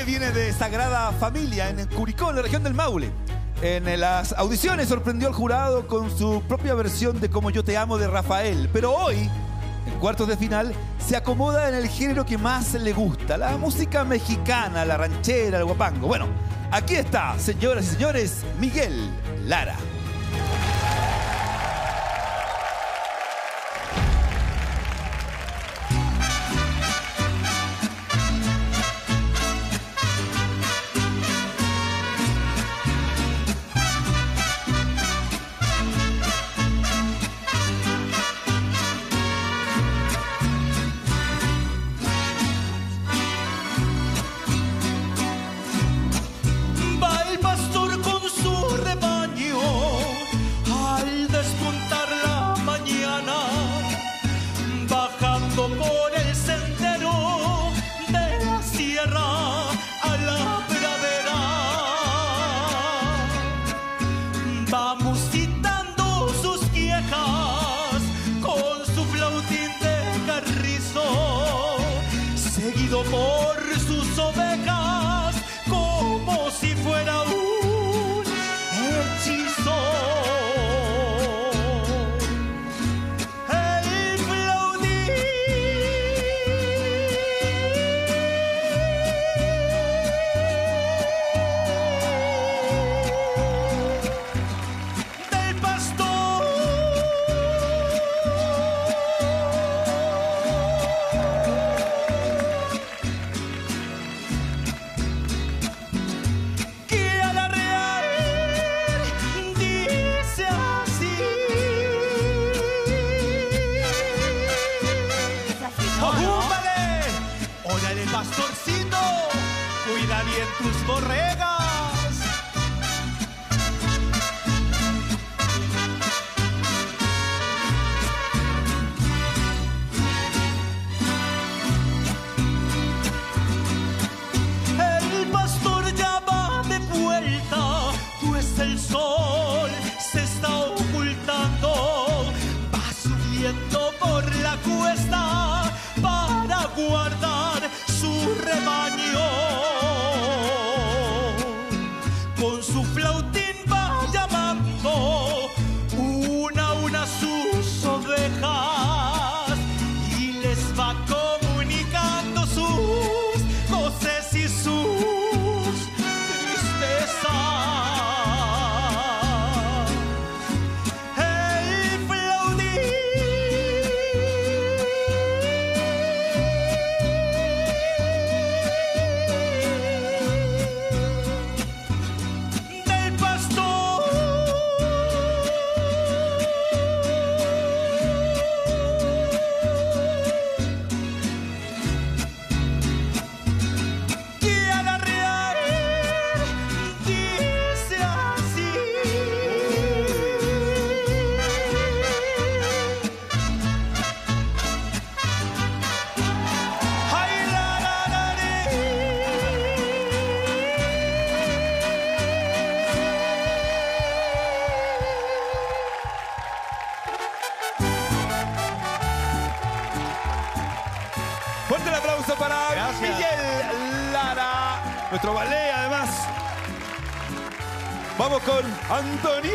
viene de Sagrada Familia, en Curicó, en la región del Maule. En las audiciones sorprendió al jurado con su propia versión de Como yo te amo de Rafael. Pero hoy, en cuartos de final, se acomoda en el género que más le gusta, la música mexicana, la ranchera, el guapango. Bueno, aquí está, señoras y señores, Miguel Lara. Por el sendero de la sierra a la pradera, va musitando sus quejas con su flautín de carrizo, seguido por sus ovejas como si fuera un hechizo. Pastorcito, cuida bien tus borregas. El pastor ya va de vuelta, pues el sol se está ocultando. Va subiendo por la cuesta para guardar su rebaño. Con su flautín va llamando una a una sus ovejas y les va comunicando sus goces y sus tristezas. El flautín Fuerte el aplauso para Miguel Lara, nuestro ballet además. Vamos con Antonio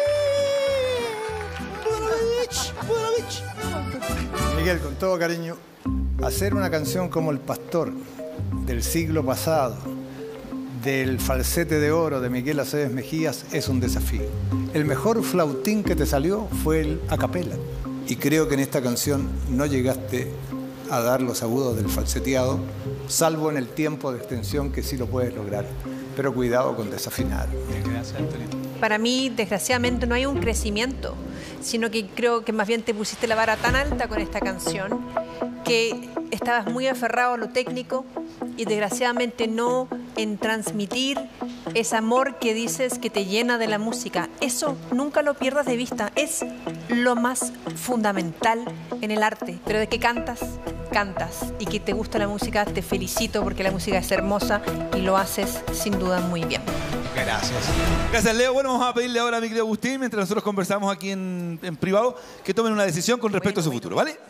Buenovich. Miguel, con todo cariño, hacer una canción como El Pastor del siglo pasado, del falsete de oro de Miguel Aceves Mejías, es un desafío. El mejor flautín que te salió fue el a capela. Y creo que en esta canción no llegaste a dar los agudos del falseteado, salvo en el tiempo de extensión que sí lo puedes lograr. Pero cuidado con desafinar. Gracias, Antonio. Para mí, desgraciadamente, no hay un crecimiento, sino que creo que más bien te pusiste la vara tan alta con esta canción que estabas muy aferrado a lo técnico y desgraciadamente no en transmitir ese amor que dices que te llena de la música. Eso nunca lo pierdas de vista, es lo más fundamental en el arte. Pero de que cantas, cantas, y que te gusta la música, te felicito porque la música es hermosa y lo haces sin duda muy bien. Gracias. Gracias, Leo. Bueno, vamos a pedirle ahora a mi querido Agustín, mientras nosotros conversamos aquí en privado, que tomen una decisión con respecto a su futuro, ¿vale?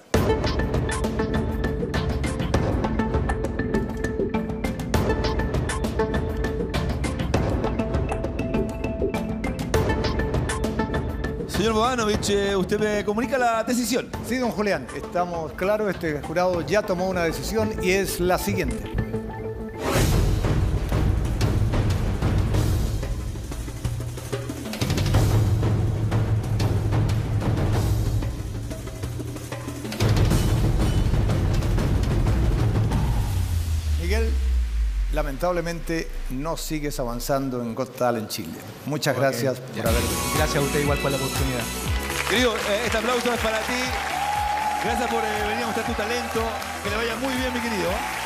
Señor Bogdanovich, usted me comunica la decisión. Sí, don Julián, estamos claros, este jurado ya tomó una decisión y es la siguiente. Miguel, lamentablemente no sigues avanzando en Got Talent Chile. Muchas gracias por haber venido. Gracias a usted igual por la oportunidad. Querido, este aplauso es para ti. Gracias por venir a mostrar tu talento. Que le vaya muy bien, mi querido.